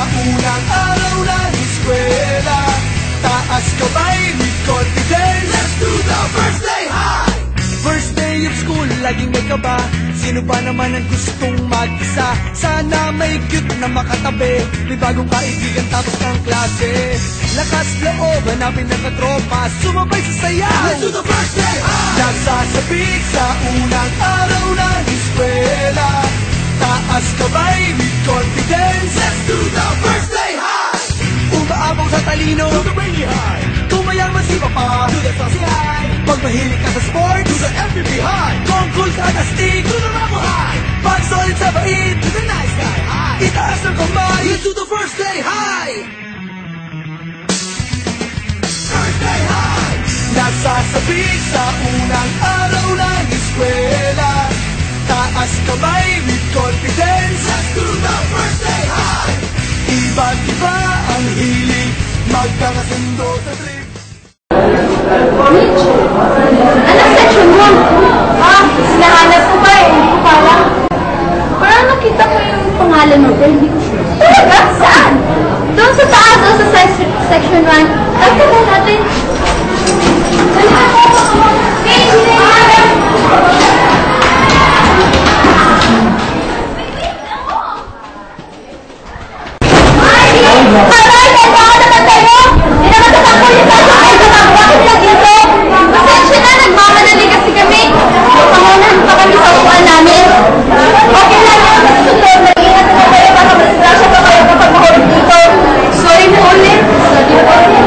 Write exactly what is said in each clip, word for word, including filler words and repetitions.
unang araw ng eskwela. Taas kamay with confidence. Let's do the first day high. First day of school, laging may kaba. Sino ba naman ang gustong mag-isa? Sana may cute na makatabi. May bagong kaibigan tapos ng klase. Lakas loob, hanapin ng katropa. Sumabay sa sayaw. Let's do the first day high. Nagsasabik sa unang araw ng eskwela. Taas kamay with confidence. Let's do the first day high. Umaabaw sa talino, do the brainy high. Tumayaman si papa, do the saucy high. Pag mahilig ka sa sports, do the M V P high. Kung cool ka na stick, do the ramo high. Pag solid sa bait, do the nice guy high. Itaas ng kamay, let's do the first day high. First day high. Nagsasabik sa unang araw ng eskwela. Taas kamay with confidence. Let's do the first day high. Iba't iba ang hilig, magkakasundo sa trip. Mitch, anong section mo? Ah, sinahanap ko ba eh, hindi ko pala. Parang nakita ko yung pangalan mo, pero hindi ko sure. Talaga? Saan? Doon sa taas, doon sa section one. Ay, kaya natin. Hey, hindi natin. Aray, kaya ako naman tayo! Hindi naman tatangko yung tayo! Ay, tatangko ako sila dito! Pasensya na, nagmamadali kasi kami. Pangunahan pa kami sa upuan namin. Okay lang yun, susunod. Mag-ingat na kayo, baka masgrasya pa kayo kapag mahulog dito. Sorry po ulit. Sorry po ulit.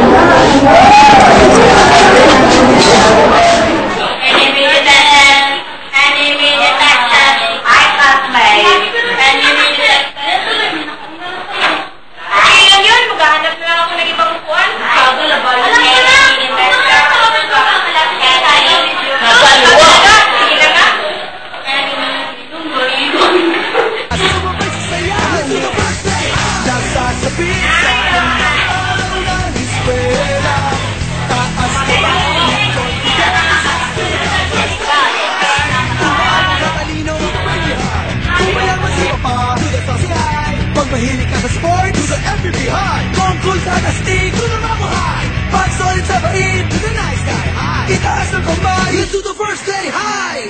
Mahilig ka sa sport, do the M V P high. Kung cool ka na stick, do the ramo high. Pag solid sa bait, do the nice guy high. Itaas ng kamay, let's do the first day high.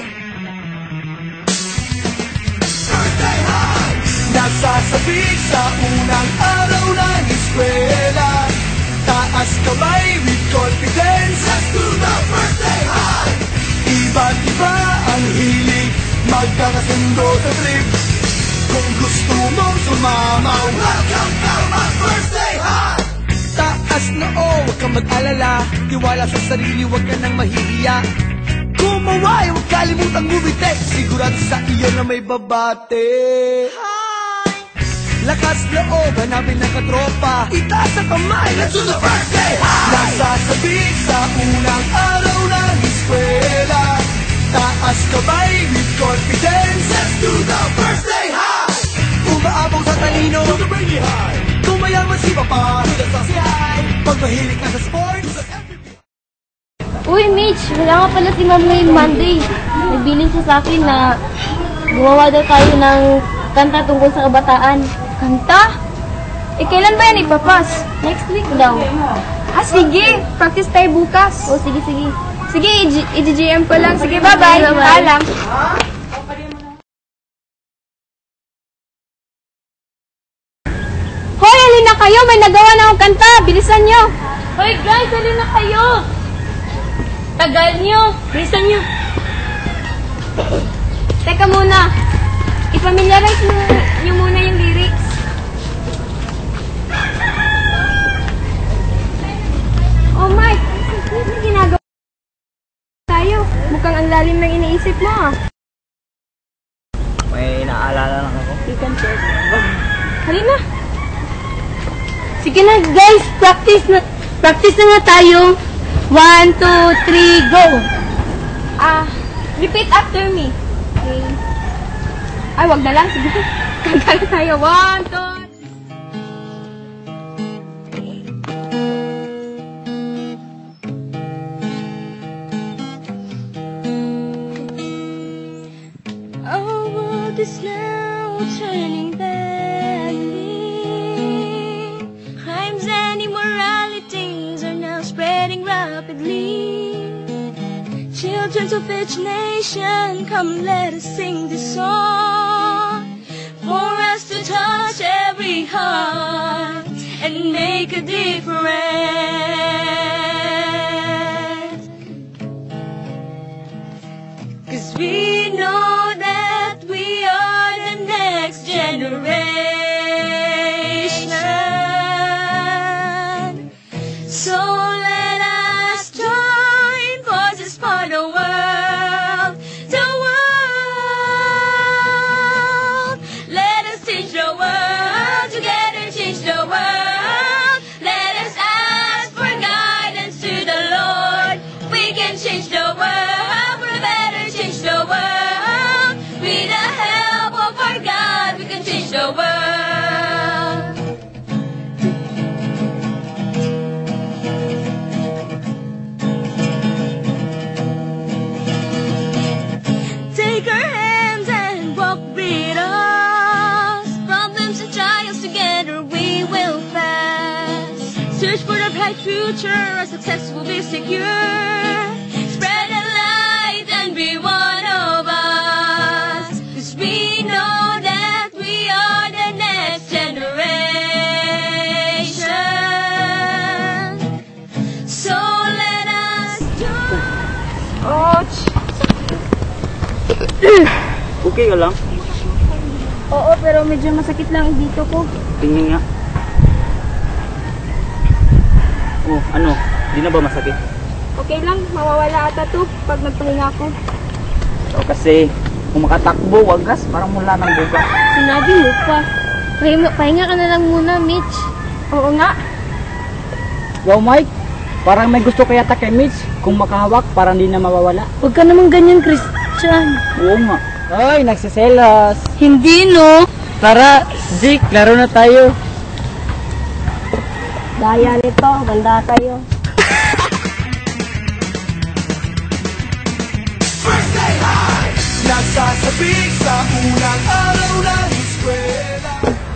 First day high. Nagsasabik sa unang araw ng eskwela. Taas kamay with confidence. Let's do the first day high. Iba't iba ang hilig, magkakasundo sa trip. Kung gusto mong sumama, welcome to my first day high. Taas na oh, huwag kang mag-alala. Tiwala sa sarili, huwag ka nang mahihiya. Kumaway, huwag kalimutang ngumiti. Sigurado sa iyo na may babate. Hi! Lakas loob, hanapin ng katropa. Itaas ang kamay, let's do the first day high. Nagsasabik sa unang araw ng eskwela. Taas kamay with confidence. Let's do the first day high. Umaabaw sa talino, do the brainy high. Tumayaman si papa, do the saucy high. Pag mahilig ka sa sports, do the M V P. Uy, Mitch, wala nga pala si Ma'am ngayong Monday. Nagbilin siya sa akin na gumawa daw tayo ng kanta tungkol sa kabataan. Kanta? Eh, kailan ba yan ipapas? Next week daw. Ah, sige. Practice tayo bukas. Oh, sige, sige. Sige, i-G M ko lang. Sige, bye-bye. Paalam. Hoy, alin na kayo. May nagawa na akong kanta. Bilisan nyo. Hoy, guys, alin na kayo. Tagal nyo. Bilisan nyo. Teka muna. I-familiarize nyo muna yung lyrics. Oh, Mike. Ano ginagawa tayo? Mukhang ang lalim ng iniisip mo, ah. May naalala lang ako. You can check. Halina. Sige na, guys. Practice na. Practice na nga tayo. One, two, three, go. Ah, repeat after me. Okay. Ay, wag na lang. Sige. Kanta na tayo. One, two, Our world is now turning badly. children of each nation, come let us sing this song, for us to touch every heart and make a difference. 'Cause we know that we are the next generation. So let us join forces for the world, the world. Let us change the world, together change the world. Let us ask for guidance to the Lord. We can change the world, for the better change the world. With the help of our God, we can change the world. Take our hands and walk with us. Problems and trials together we will pass. Search for the bright future, our success will be secure. Spread the light and be one of us. 'Cause we know that we are the next generation. So let us join. Ouch! Okay ka lang? Oo, pero medyo masakit lang dito ko. Tingin nga. Oh, ano? Di na ba masakit? Okay lang, mawawala ata to pag nagpahinga ko. O kasi, kung makatakbo, wagas, parang mula ng buka. Sinabi mo pa. Pahinga, pahinga ka na lang muna, Mitch. Oo nga. Wow, Mike. Parang may gusto kaya ta kay Mitch. Kung makahawak, parang di na mawawala. Huwag ka naman ganyan, Christian. Oo nga. Ay, nagsiselos. Hindi, no? Tara, Zeke, laro na tayo. Daya nito, banda kayo. Birthday high! Nagsasabik sa unang araw ng eskwela.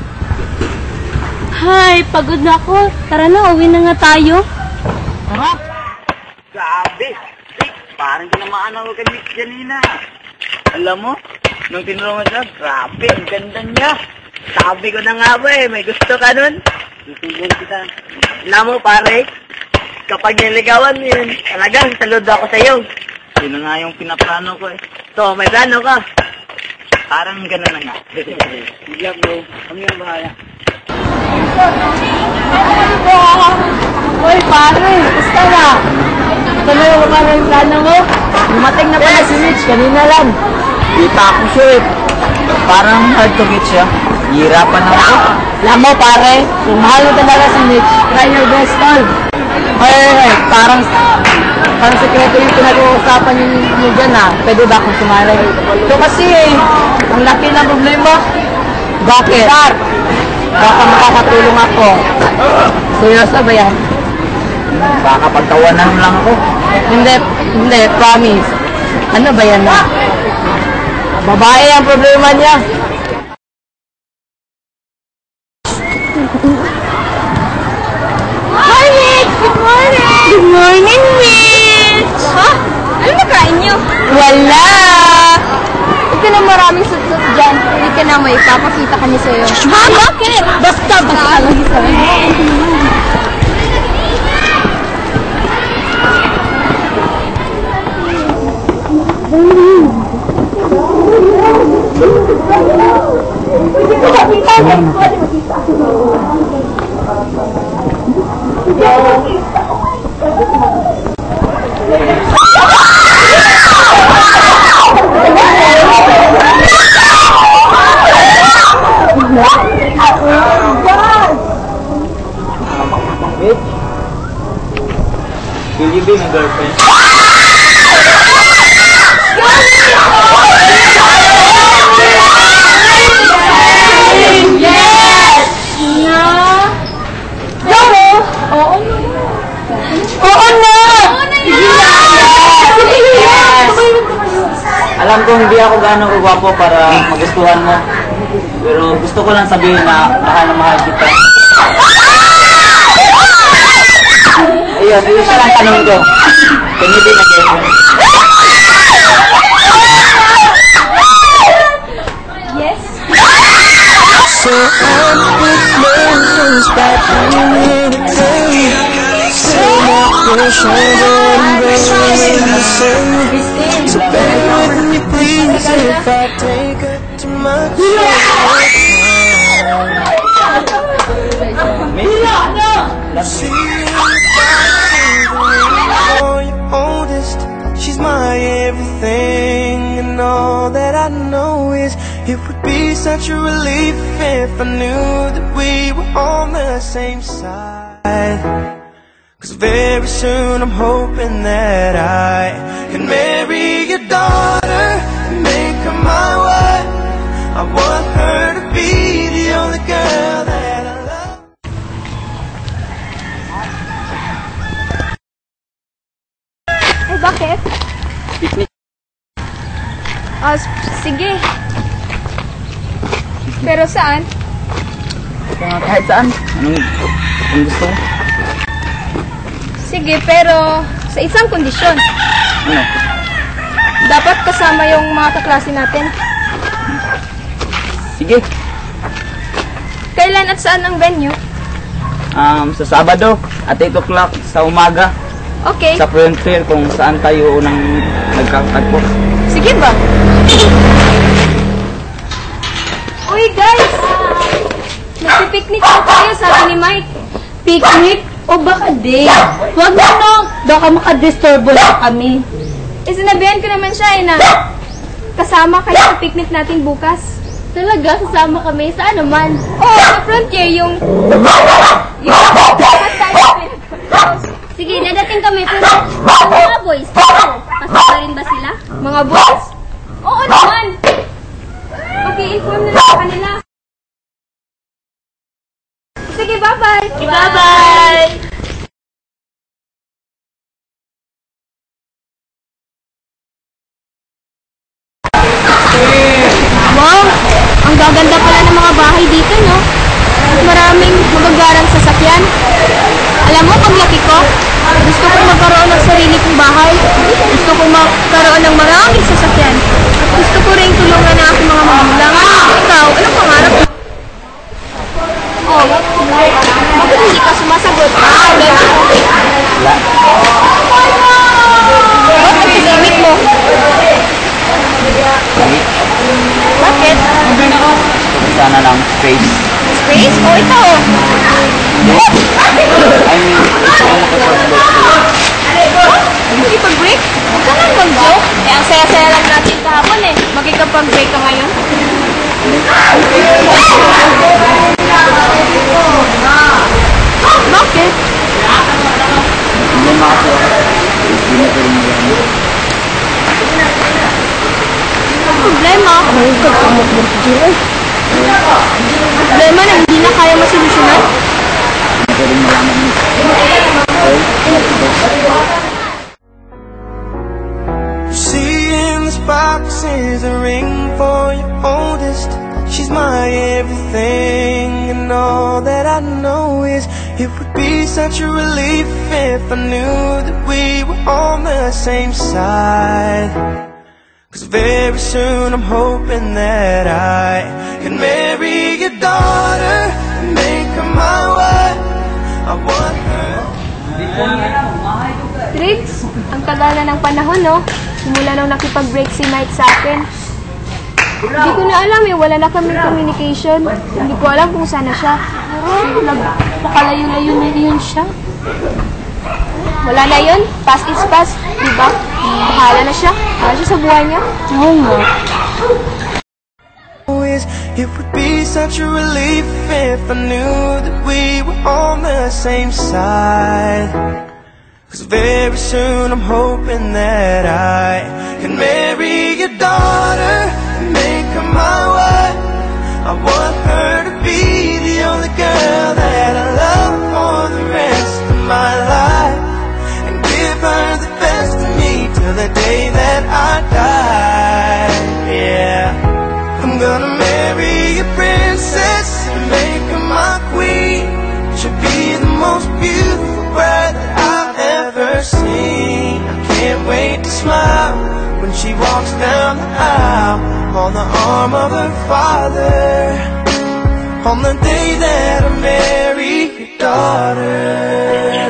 Hay, pagod na ako. Tara na, uwi na nga tayo. Tara! Grabe! Zeke, parang tinamaan ako kay Mitch Janina. Alam mo, nung tinulungan siya, grabe, ang ganda niya. Sabi ko na nga ba eh, may gusto ka nun? Tutulungan kita. Alam mo pare, kapag niligawan mo yun, talagang saludo ako sa'yo. Yun na nga yung pinaplano ko eh. So, may plano ka. Parang gano'n na nga. Sige bro, kami ang bahala. Uy, pare, basta na. Tuloy mo ba yung plano mo? Dumating na pala si Mitch, kanina lang. Kita ako siya eh. Parang hard to get siya. Hirapan na ako. Alam mo, pare, kung mahal mo talaga si Mitch, try your best, tol. Ay, ay, ay, parang, parang sekreto yung pinag-uusapan niyo, niyo dyan ah. Pwede ba akong sumalay? Ito kasi eh, ang laki ng problema. Bakit? Baka makakatulong ako. Seryoso ba yan? Baka pagtawanan lang ako. Hindi, hindi, promise. Ano ba yan na? Babae ang problema niya. Hi, Mitch! Good morning! Good morning, Mitch! Ha? Ano nakain niyo? Wala! Huwag ka na maraming sutsut dyan. Hindi ka na may ipapakita kami sa'yo. Ha? Bakit? Basta, basta lagi sa'yo. Will you be my girlfriend? Yes! Na? Daro? Oo na. Oo na! Yes! Alam ko hindi ako gaano kagwapo para magustuhan mo. Pero gusto ko lang sabihin na mahal na mahal kita. Ayun, yun siya lang tanong ko. Can you be my girlfriend? if I take her too much. See you for your oldest. She's my everything, and all that I know is it would be such a relief if I knew that we were on the same side. Cause very soon I'm hoping that I can marry your daughter and make her my wife. I want her to be the only girl that I love. Eh, bakit? Ah, s- sige. Pero saan? Kaya kahit saan. Anong, anong gusto mo? Sige, pero sa isang kondisyon. Ano? Dapat kasama yung mga kaklase natin. Sige. Kailan at saan ang venue? Um, sa Sabado, at eight o'clock sa umaga, Okay. sa Frontier kung saan tayo unang nagkakatagpo. Sige ba? Uy, guys! Nagpipiknik na tayo, sabi ni Mike. Picnic? O baka di? Huwag mo no! Baka makadisturbo na kami. Eh, sinabihan ko naman siya eh na kasama kayo sa picnic natin bukas. Talaga? Kasama kami? Saan naman? Oo, sa Frontier, yung... yung... Sige, dadating kami. Pero mga boys, kasama rin ba sila? Mga boys? Oo naman! Mag-i-inform na lang sa kanila. Sige, bye-bye! Bye-bye! Wow! Ang gaganda pala ng mga bahay dito, no? Maraming magagarang sasakyan. Alam mo, paglaki ko, gusto kong magkaroon ng sarili kong bahay. Gusto kong magkaroon ng maraming sasakyan. At gusto ko rin tulungan ang aking mga magulang. Ikaw, anong pangarap mo? Oh, bakit hindi ka sumasagot? Ah, ganun. Wala. Bakit pag-imik mo? Bakit? Sana lang space. Space? O, ito. I mean, gusto ko makapag-break. Hindi pag-break? Huwag ka nang mag-joke. Eh, ang saya-saya lang natin kahapon eh. Magkikapag-break ka ngayon. Bakit? Hindi makapag-break. Hindi na pwede mo. Ang problema. Problema na hindi na kaya masolusyonan? Hindi pwede malaman mo. See in this box is a ring for your oldest. She's my everything, and all that I know is it would be such a relief if I knew that we were on the same side. Cause very soon I'm hoping that I can marry your daughter and make her my wife. I want her. Trix, ang tagal na ng panahon, no? Simula nung nakipag-break si Mike sa akin. Hindi ko na alam eh, wala na kami communication. Hindi ko alam kung sana siya. Nakalayo-layo na yun siya. Wala na yun, past is past, di ba? Bahala na siya, bahala siya sa buhay niya. Oo nga. It would be such a relief if I knew that we were on the same side. Cause very soon I'm hoping that I can marry your daughter and make her my wife. I want her to be the only girl that I love for the rest of my life, and give her the best of me till the day that I die. Yeah, I'm gonna marry a princess and make her my queen. She'll be the most beautiful bride that I've ever seen. I can't wait to smile when she walks down the aisle on the arm of her father, on the day that I marry your daughter.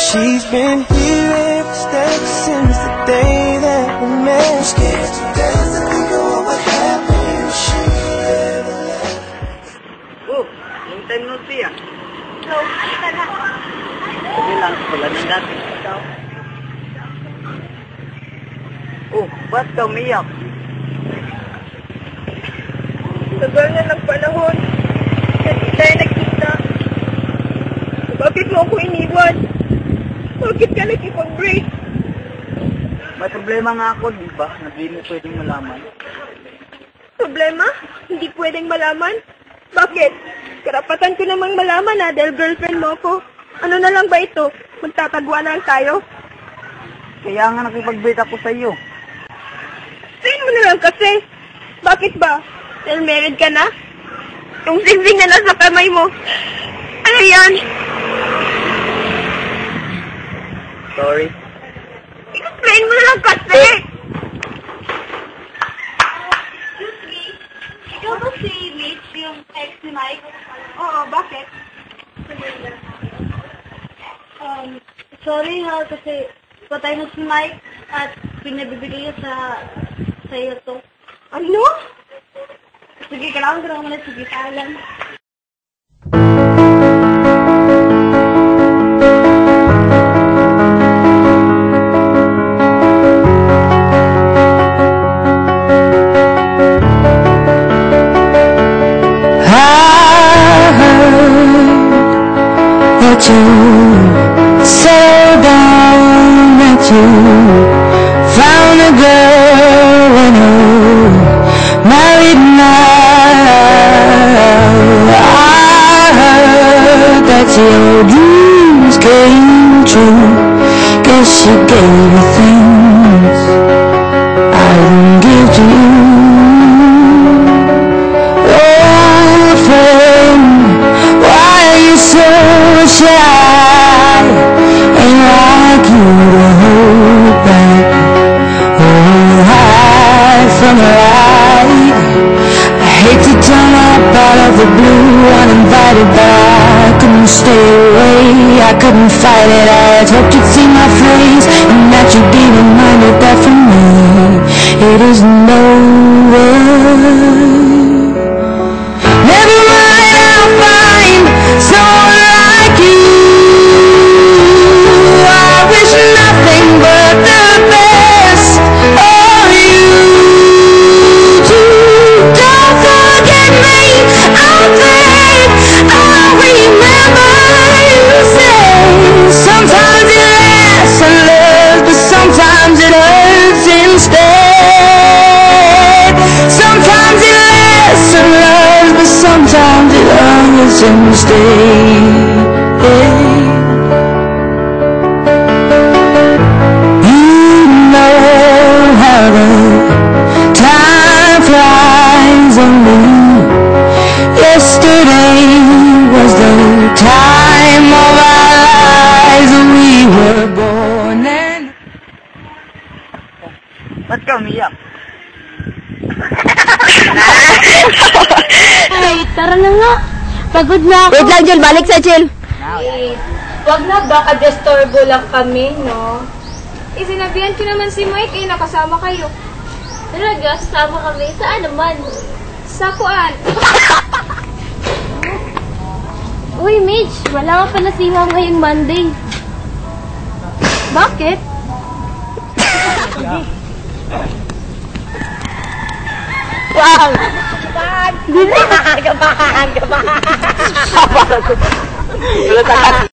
She's been here every step since the day that we met. I'm scared to death to think of what would happen if she ever left. Oh, long time no see ah. So, halika na. Sige lang, wala na natin ikaw. Oh, ba't ka umiyak? Tagal na ng panahon. Hindi tayo nagkita. Bakit mo ako iniwan? Bakit ka nakipag-break? May problema nga ako, di ba? Na di mo pwedeng malaman. Problema? Hindi pwedeng malaman? Bakit? Karapatan ko namang malaman na dahil girlfriend mo ko. Ano na lang ba ito? Magtatagwa na lang tayo? Kaya nga nakipag-break ako sa iyo. Sayin mo na lang kasi. Bakit ba? Dahil married ka na? Yung singsing na nasa kamay mo. Ano yan? Sorry. Explain mo na lang kasi! Excuse me. Ikaw ba si Mitch, yung ex ni Mike? Oo, bakit? Um, sorry ha, kasi patay na si Mike at pinabibigay niya sa sa iyo to. Ano? Sige, kailangan ko na muna sige, paalam. That you settled down, that you found a girl and oh, married now. I heard that your dreams came true. Guess she gave you things I didn't give to you. Old friend, why are you so shy? Ain't like you to hold back or hide from the light. I hate to turn up out of the blue uninvited, but I couldn't stay away. I couldn't fight it. I had hoped you'd see my face and that you'd be reminded that for me it isn't over. Never mind, I'll find someone like you. I wish nothing but the best of you too. Don't forget me, I'll think I'll remember you say. Sometimes it lasts and loves, but sometimes it hurts instead. Sometimes it lasts and loves, but sometimes it hurts instead. You know how the time flies on me. Yesterday was the time of our lives. We were born and Ba't ka umiyak? Ay, tara na nga. Pagod na ako. Wait lang, Jill. Balik sa Jill. Wait. Wag na, baka disturbo lang kami, no? Eh, sinabihan ko naman si Mike, eh, nakasama kayo. Talaga, sasama kami. Saan naman? Sa kuan. Uy, Mitch, wala ka pala si Mom ngayong Monday. Bakit? Wow! Gabahan! Gabahan! Gabahan! Wala sa